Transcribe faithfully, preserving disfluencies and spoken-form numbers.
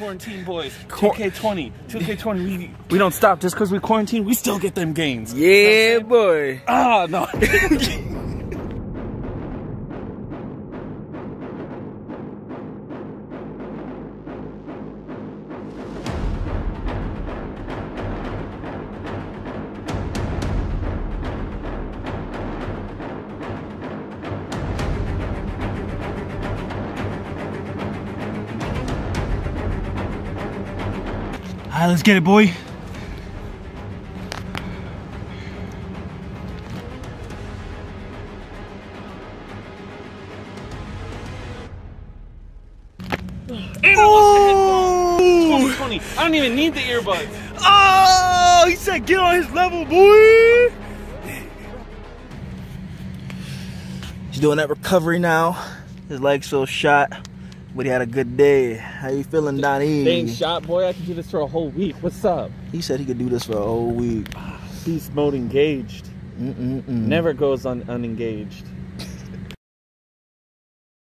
quarantine, boys. two K twenty. two K twenty. We, we don't stop just because we quarantine. We still get them gains. Yeah, you know boy. Ah, no. All right, let's get it, boy. Oh! twenty twenty. I don't even need the earbuds. Oh, he said get on his level, boy. He's doing that recovery now. His leg's still shot, but he had a good day. How you feeling, Donnie? Dang shot, boy. I can do this for a whole week. What's up? He said he could do this for a whole week. Beast mode engaged. Mm-mm-mm. Never goes un unengaged.